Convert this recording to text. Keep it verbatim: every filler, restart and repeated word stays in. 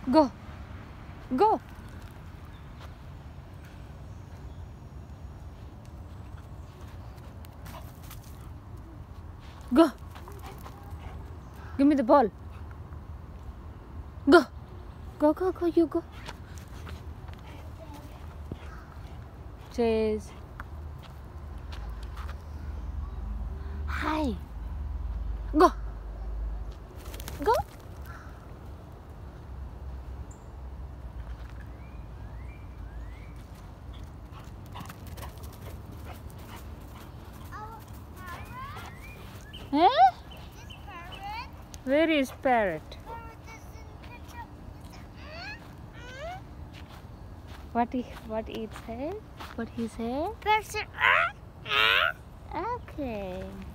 Go. Go. Go. Give me the ball. Go. Go, go, go, you go. Chase. Hi. Go. Go. Huh? Where is parrot? What he what it said? What he said? Person. Okay.